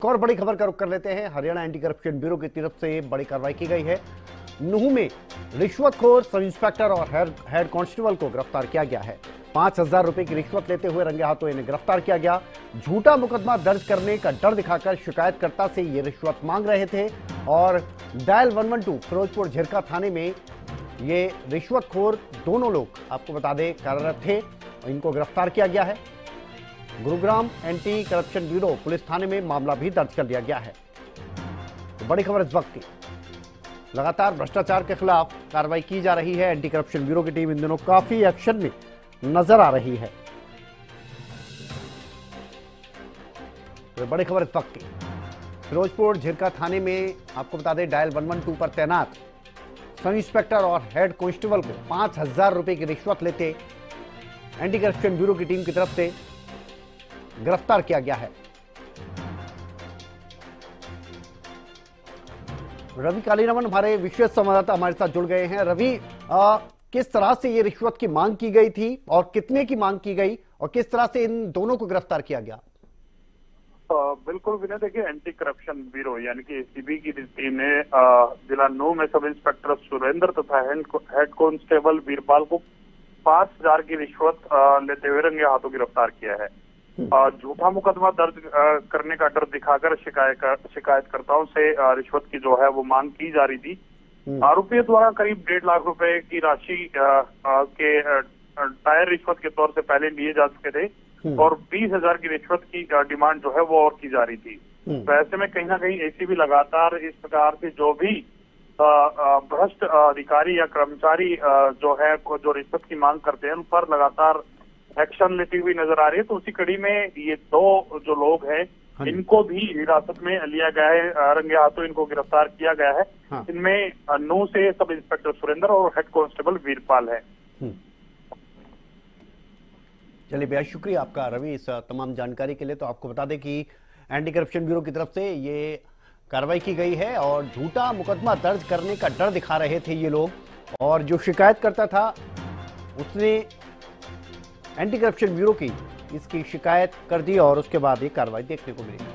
एक और बड़ी खबर का रुख कर लेते हैं। हरियाणा एंटी करप्शन ब्यूरो की तरफ से बड़ी कार्रवाई की गई है। नूह में रिश्वतखोर सब इंस्पेक्टर और हेड कांस्टेबल को गिरफ्तार किया गया है। 5,000 रुपए की रिश्वत लेते हुए रंगे हाथों इन्हें गिरफ्तार किया गया। झूठा मुकदमा दर्ज करने का डर दिखाकर शिकायतकर्ता से ये रिश्वत मांग रहे थे और डायल 112 फिरोजपुर झिरका थाने में ये रिश्वतखोर दोनों लोग आपको बता दें कार्यरत थे। इनको गिरफ्तार किया गया है। Gurugram anti corruption bureau police थाने में मामला भी दर्ज कर लिया गया है। तो बड़ी खबर इस वक्त की, लगातार भ्रष्टाचार के खिलाफ कार्रवाई की जा रही है। एंटी करप्शन ब्यूरो की टीम इन दिनों काफी एक्शन में नजर आ रही है। तो बड़ी खबर इस वक्त की, फिरोजपुर झिरका थाने में आपको बता दें डायल 112 पर तैनात सब इंस्पेक्टर और हेड कांस्टेबल को 5,000 रुपए की रिश्वत लेते एंटी करप्शन ब्यूरो की टीम की तरफ से गिरफ्तार किया गया है। रवि कालीरामन हमारे विशेष संवाददाता हमारे साथ जुड़ गए हैं। रवि, किस तरह से ये रिश्वत की मांग की गई थी और कितने की मांग की गई और किस तरह से इन दोनों को गिरफ्तार किया गया? बिल्कुल विनय, देखिए एंटी करप्शन ब्यूरो यानी कि एसीबी की टीम ने जिला नूह में सब इंस्पेक्टर सुरेंद्र तथा हेड कांस्टेबल वीरपाल को 5,000 की रिश्वत लेते हुए रंगे हाथों गिरफ्तार किया है। झूठा मुकदमा दर्ज करने का डर दिखाकर शिकायतकर्ताओं से रिश्वत की जो है वो मांग की जा रही थी। आरोपियों द्वारा करीब 1.5 लाख रुपए की राशि के टायर रिश्वत के तौर से पहले लिए जा चुके थे और 20,000 की रिश्वत की डिमांड जो है वो और की जा रही थी। तो ऐसे में कहीं ना कहीं एसीबी लगातार इस प्रकार से जो भी भ्रष्ट अधिकारी या कर्मचारी जो है जो रिश्वत की मांग करते हैं उन पर लगातार एक्शन लेती हुई नजर आ रही है। तो उसी कड़ी में ये दो जो लोग हैं इनको भी हिरासत में लिया गया है, रंगे हाथों इनको गिरफ्तार किया गया है। इनमें नूह से सब इंस्पेक्टर सुरेंद्र और हेड कांस्टेबल वीरपाल है। चलिए, बेहद शुक्रिया आपका रवि इस तमाम जानकारी के लिए। तो आपको बता दें कि एंटी करप्शन ब्यूरो की तरफ से ये कार्रवाई की गई है और झूठा मुकदमा दर्ज करने का डर दिखा रहे थे ये लोग और जो शिकायत करता था उसने एंटी करप्शन ब्यूरो की इसकी शिकायत कर दी और उसके बाद ये कार्रवाई देखने को मिली।